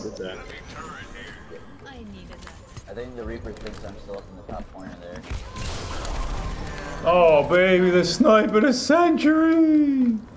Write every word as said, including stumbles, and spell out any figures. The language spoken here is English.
Good job. I needed that. I think the Reaper thinks I'm still up in the top corner there. Oh baby, the sniper, the century!